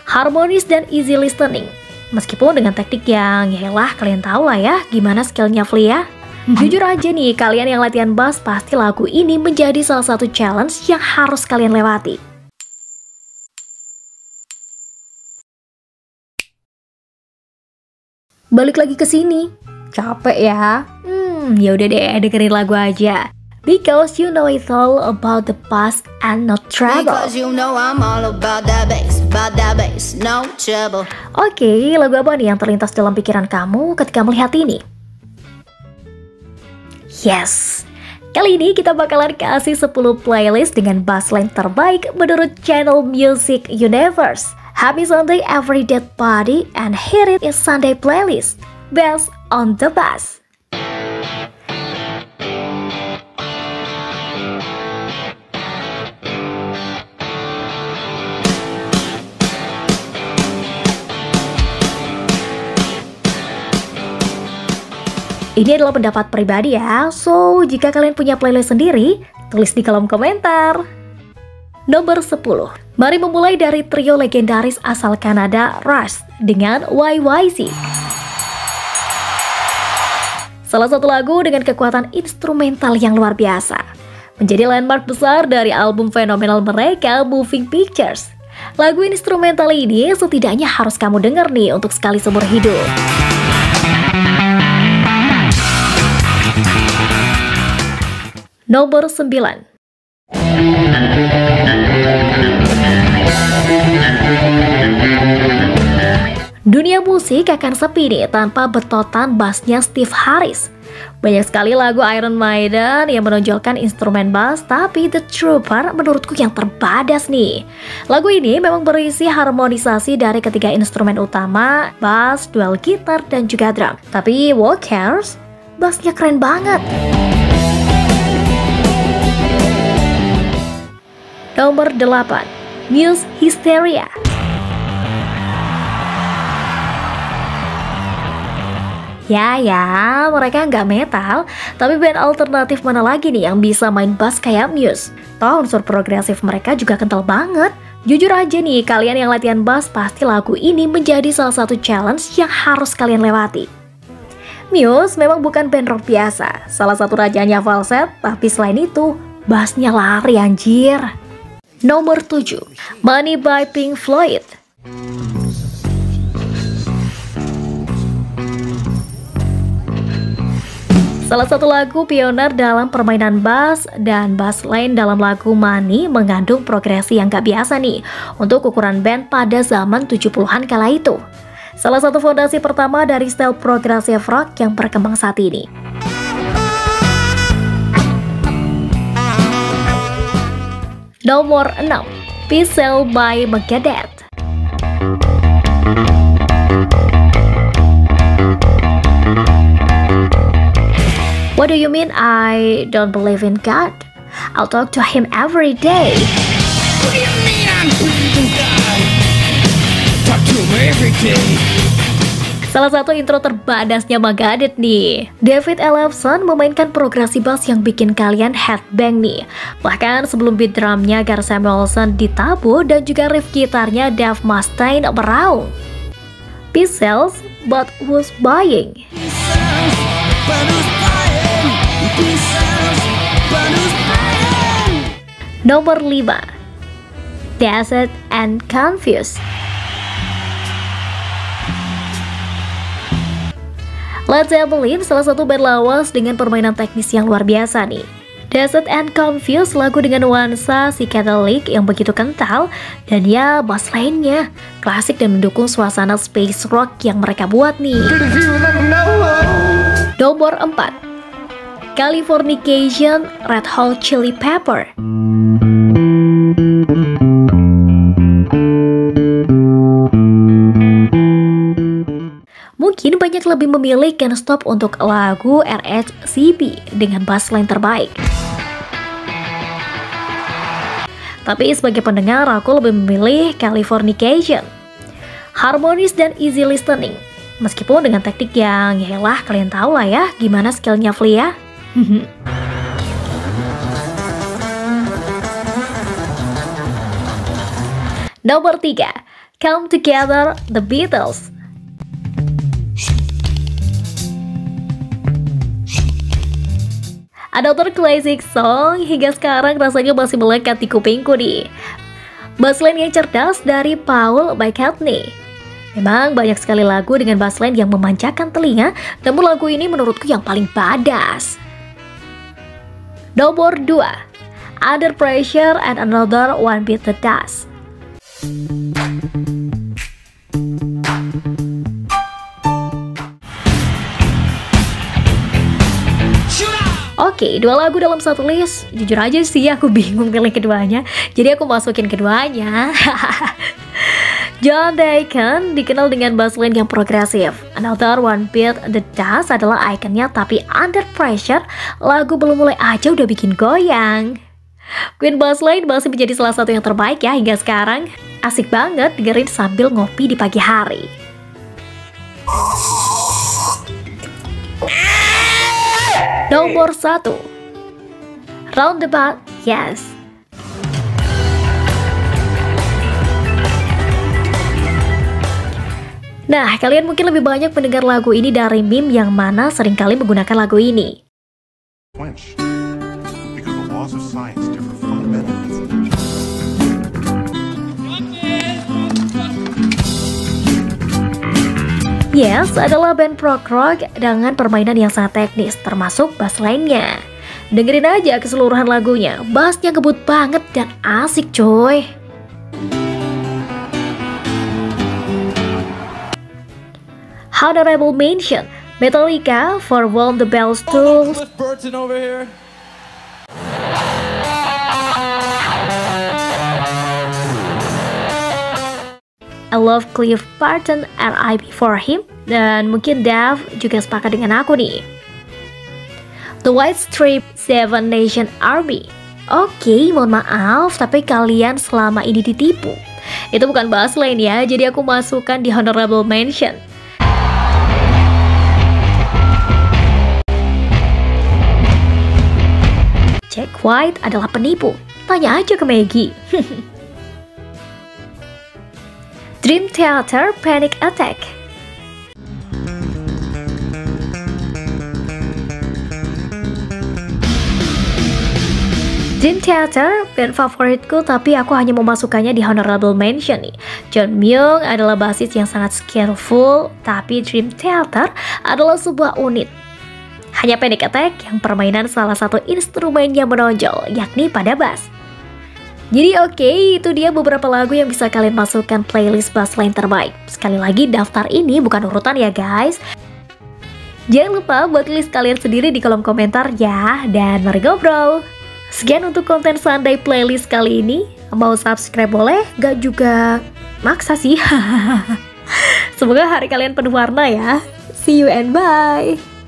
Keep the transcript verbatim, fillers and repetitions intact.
harmonis dan easy listening. Meskipun dengan teknik yang yaelah kalian tahu lah ya gimana skillnya Flea ya. Jujur aja nih, kalian yang latihan bass pasti lagu ini menjadi salah satu challenge yang harus kalian lewati. Balik lagi ke sini. Capek ya? Hmm, yaudah deh, dengerin lagu aja. Because you know it's all about the bass and not trouble. Because you know I'm all about that bass, about that bass, no trouble. Oke, lagu apa nih yang terlintas dalam pikiran kamu ketika melihat ini? Yes, kali ini kita bakalan kasih sepuluh playlist dengan bassline terbaik menurut channel Music Universe. Happy Sunday every dead body and here it is Sunday playlist, Best on the Bass. Ini adalah pendapat pribadi ya, so jika kalian punya playlist sendiri, tulis di kolom komentar. Nomor sepuluh. Mari memulai dari trio legendaris asal Kanada, Rush, dengan Y Y Z. Salah satu lagu dengan kekuatan instrumental yang luar biasa. Menjadi landmark besar dari album fenomenal mereka, Moving Pictures. Lagu instrumental ini setidaknya harus kamu denger nih untuk sekali seumur hidup. Nomor sembilan. Dunia musik akan sepi nih tanpa betotan bassnya Steve Harris. Banyak sekali lagu Iron Maiden yang menonjolkan instrumen bass, tapi The Trooper menurutku yang terbadas nih. Lagu ini memang berisi harmonisasi dari ketiga instrumen utama, bass, dual gitar, dan juga drum. Tapi who cares? Bassnya keren banget. Nomor delapan. Muse Hysteria. Ya ya, mereka nggak metal, tapi band alternatif mana lagi nih yang bisa main bass kayak Muse? Toh unsur progresif mereka juga kental banget. Jujur aja nih, kalian yang latihan bass pasti lagu ini menjadi salah satu challenge yang harus kalian lewati. Muse memang bukan band rock biasa, salah satu rajanya falset, tapi selain itu, bassnya lari anjir. Nomor tujuh. Money by Pink Floyd. Salah satu lagu pioner dalam permainan bass dan bassline dalam lagu Money mengandung progresi yang gak biasa nih untuk ukuran band pada zaman tujuh puluhan kala itu. Salah satu fondasi pertama dari style progressive rock yang berkembang saat ini. Nomor enam. Pixel by Megadeth. What do you mean I don't believe in God? I'll talk to him every day. What do you mean I believe in God? Talk to him every day. Salah satu intro terbadasnya Megadeth nih. David Ellefson memainkan progresi bass yang bikin kalian headbang nih. Bahkan sebelum beat drumnya Gar Samuelson ditabuh dan juga riff gitarnya Dave Mustaine meraung. Pixels, but who's buying? Nomor lima. Dazed and Confused. Led Zeppelin salah satu band lawas dengan permainan teknis yang luar biasa nih. Dazed and Confused, lagu dengan nuansa psychedelic yang begitu kental, dan ya bass lainnya klasik dan mendukung suasana space rock yang mereka buat nih. Nomor empat. Californication, Red Hot Chili Pepper. Mungkin banyak lebih memilih Can't Stop untuk lagu R H C P dengan bassline terbaik. Tapi sebagai pendengar aku lebih memilih Californication. Harmonis dan easy listening. Meskipun dengan teknik yang yaelah kalian tahu lah ya gimana skillnya Flea. Nomor tiga. Come Together, The Beatles. Another classic song, hingga sekarang rasanya masih melekat di kupingku nih. Bassline yang cerdas dari Paul McCartney. Memang banyak sekali lagu dengan bassline yang memanjakan telinga, namun lagu ini menurutku yang paling badass. Nomor dua, Under Pressure and Another One Bit the Dust. Oke, dua lagu dalam satu list. Jujur aja sih aku bingung pilih keduanya, jadi aku masukin keduanya. John Deacon dikenal dengan bassline yang progresif. Another One Bit the Dust adalah ikonnya, tapi Under Pressure lagu belum mulai aja udah bikin goyang. Queen bassline masih menjadi salah satu yang terbaik ya hingga sekarang. Asik banget dengerin sambil ngopi di pagi hari. Nomor satu, Roundabout Yes. Nah, kalian mungkin lebih banyak mendengar lagu ini dari meme yang mana seringkali menggunakan lagu ini. Quench, because the laws of science differ fundamentally. Yes adalah band prog rock dengan permainan yang sangat teknis, termasuk bassline-nya. Dengerin aja keseluruhan lagunya, bassnya ngebut banget dan asik coy. Honorable mention, Metallica for Warm the Bells Tools. Cliff Burton over here. I love Cliff Burton and I Before Him. Dan mungkin Dave juga sepakat dengan aku nih. The White Stripes, Seven Nation Army. Oke, mohon maaf, tapi kalian selama ini ditipu. Itu bukan bassline ya, jadi aku masukkan di honorable mention. Jack White adalah penipu. Tanya aja ke Maggie. Dream Theater, Panic Attack. Dream Theater, band favoritku, tapi aku hanya memasukkannya di honorable mention nih. John Myung adalah basis yang sangat skillful, tapi Dream Theater adalah sebuah unit. Hanya Panic Attack yang permainan salah satu instrumen yang menonjol, yakni pada bass. Jadi oke, okay, itu dia beberapa lagu yang bisa kalian masukkan playlist bassline terbaik. Sekali lagi, daftar ini bukan urutan ya guys. Jangan lupa buat list kalian sendiri di kolom komentar ya, dan mari ngobrol. Sekian untuk konten Sunday playlist kali ini. Mau subscribe boleh, gak juga maksa sih. Semoga hari kalian penuh warna ya. See you and bye.